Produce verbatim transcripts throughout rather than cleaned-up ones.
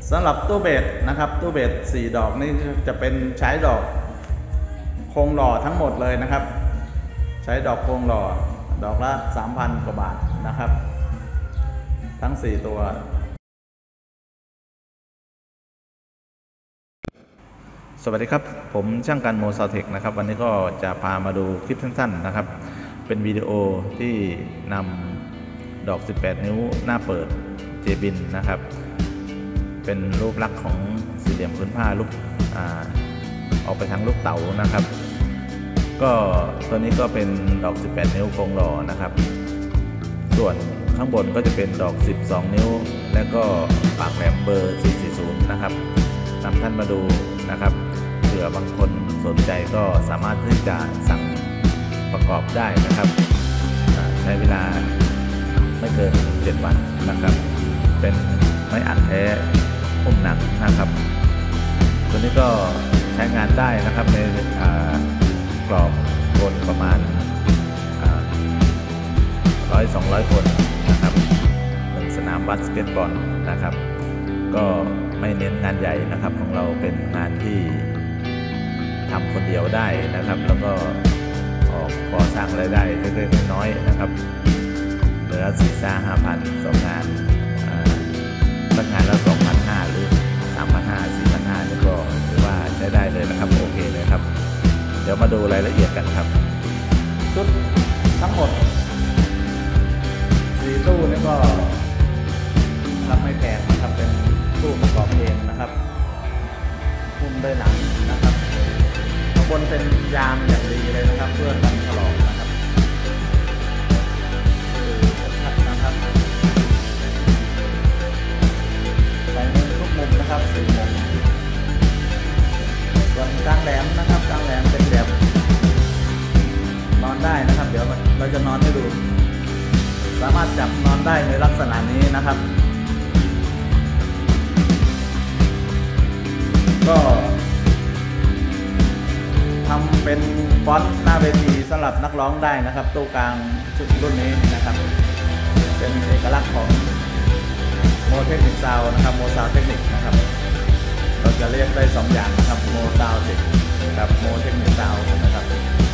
สำหรับตู้เบสนะครับตู้เบสสี่ดอกนี่จะเป็นใช้ดอกโครงหล่อทั้งหมดเลยนะครับใช้ดอกโครงหล่อดอกละ สามพัน กว่าบาทนะครับทั้งสี่ตัวสวัสดีครับผมช่างกันโมซาวเทคนะครับวันนี้ก็จะพามาดูคลิปสั้นๆนะครับเป็นวิดีโอที่นำดอกสิบแปดนิ้วหน้าเปิดเจบินนะครับเป็นรูปลักษณ์ของสี่เหลี่ยมพื้นผ้าลูกอ่าออกไปทางลูกเต๋านะครับก็ตัวนี้ก็เป็นดอกสิบแปดนิ้วโครงหล่อนะครับส่วนข้างบนก็จะเป็นดอกสิบสองนิ้วและก็ปากแหลมเบอร์สี่สี่ศูนย์นะครับนำท่านมาดูนะครับเผื่อบางคนสนใจก็สามารถที่จะสั่งประกอบได้นะครับใช้เวลาไม่เกินเจ็ดวันนะครับเป็นไม้อัดแท้หุ้มหนังนะครับตัวนี้ก็ใช้งานได้นะครับในกรอบคนประมาณร้อยสองร้อยคนนะครับหนึ่งสนามบาสเกตบอลนะครับก็ไม่เน้นงานใหญ่นะครับของเราเป็นงานที่ทำคนเดียวได้นะครับแล้วก็ออกก่อสร้างรายได้เล็กๆน้อยๆนะครับเหลือสี่ซ่าห้าพันสองงานสักงานละสองพันห้าหรือสามพันห้าสี่พันห้านี่ก็ถือว่าใช้ได้เลยนะครับโอเคเลยครับเดี๋ยวมาดูรายละเอียดกันครับชุดทั้งหมดสี่ตู้นี่ก็ทำไม่แพงนะครับเป็นตู้ประกอบเองนะครับหุ้มด้วยหนังนะครับข้างบนเป็นยางอย่างดีเลยนะครับเพื่อกันถลอกนะครับชัดนะครับใส่ในทุกมุมนะครับสี่มุมส่วนกลางแหลมนะครับกลางแหลมเป็นแบบนอนได้นะครับเดี๋ยวเราจะนอนให้ดูสามารถจับนอนได้ในลักษณะนี้นะครับก็ทำเป็นฟอนต์หน้าเวทีสำหรับนักร้องได้นะครับตู้กลางชุดรุ่นนี้นะครับเป็นเอกลักษณ์ของโมเทคนิคซาวนะครับโมซาวเทคนิคนะครับเราจะเรียกได้สองอย่างนะครับโมซาวเทคกับโมเทคนิคซาวนะครับ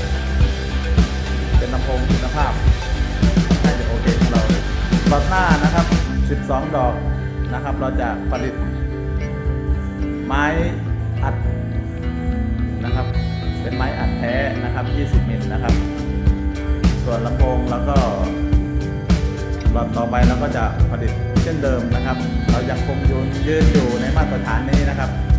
เป็นลำโพงคุณภาพน่าจะโอเคของเราบอสหน้านะครับสิบสองดอกนะครับเราจะผลิตไม้อัดนะครับเป็นไม้อัดแท้นะครับยี่สิบมิลนะครับส่วนลำโพงแล้วก็หลอดต่อไปเราก็จะผลิตเช่นเดิมนะครับเรายังคงยืนยืนอยู่ในมาตรฐานนี้นะครับ